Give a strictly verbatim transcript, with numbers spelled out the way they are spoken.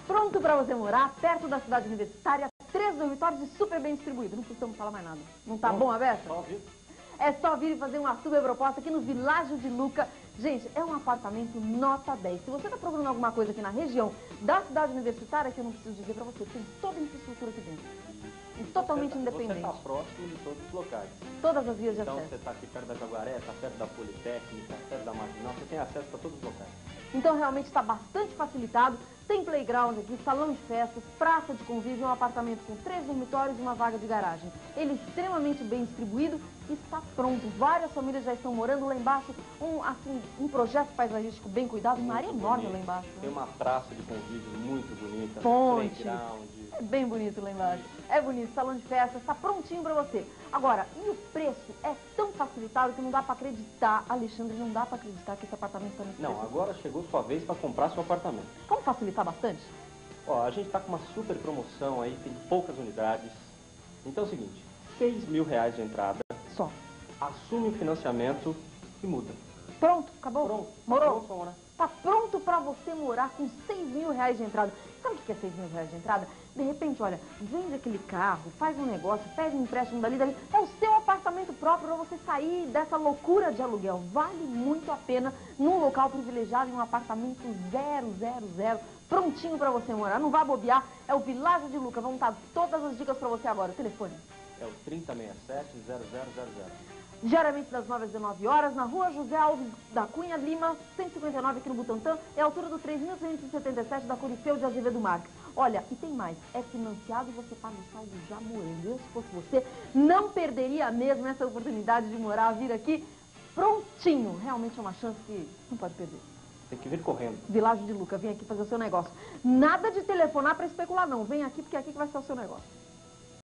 pronto para você morar, perto da cidade universitária, três dormitórios e super bem distribuído. Não precisamos falar mais nada. Não tá bom, Abessa? Só vir. É só vir e fazer uma super proposta aqui no Világio de Luca. Gente, é um apartamento nota dez. Se você está procurando alguma coisa aqui na região da cidade universitária, que eu não preciso dizer para você, tem toda a infraestrutura aqui dentro. E totalmente você independente. Você está próximo de todos os locais. Todas as vias de então, acesso. Então você está aqui perto da Jaguaré, está perto da Politécnica, perto da Marginal, você tem acesso para todos os locais. Então realmente está bastante facilitado. Tem playground aqui, salão de festas, praça de convívio, um apartamento com três dormitórios e uma vaga de garagem. Ele é extremamente bem distribuído e está pronto. Várias famílias já estão morando lá embaixo. Um, assim, um projeto paisagístico bem cuidado, uma área enorme lá embaixo. Tem uma praça de convívio muito bonita. Ponte. Playground. É bem bonito lá embaixo. É bonito, salão de festas, está prontinho para você. Agora, e o preço é tão facilitado que não dá para acreditar, Alexandre, não dá para acreditar que esse apartamento está nesse Não, preço. agora chegou sua vez para comprar seu apartamento. Vamos facilitar bastante? Ó, a gente está com uma super promoção aí, tem poucas unidades. Então é o seguinte, seis mil reais de entrada. Só. Assume o financiamento e muda. Pronto, acabou? Pronto. Morou? Pronto pra morar. Tá pronto para você morar com seis mil reais de entrada. Sabe o que é seis mil reais de entrada? De repente, olha, vende aquele carro, faz um negócio, pega um empréstimo dali, dali. É o seu apartamento próprio para você sair dessa loucura de aluguel. Vale muito a pena num local privilegiado, em um apartamento zero, zero, zero, prontinho para você morar. Não vá bobear, é o Világio de Luca. Vamos dar todas as dicas para você agora. O telefone? É o trinta sessenta e sete, zero zero zero zero. Diariamente das nove às dezenove horas, na rua José Alves da Cunha Lima, cento e cinquenta e nove aqui no Butantã, é a altura do três mil trezentos e setenta e sete da Corifeu de Azevedo Marques. Olha, e tem mais, é financiado e você paga o saldo já morando. Eu, se fosse você, não perderia mesmo essa oportunidade de morar, vir aqui prontinho. Realmente é uma chance que não pode perder. Tem que vir correndo. Világio de Luca, vem aqui fazer o seu negócio. Nada de telefonar para especular não, vem aqui porque é aqui que vai ser o seu negócio.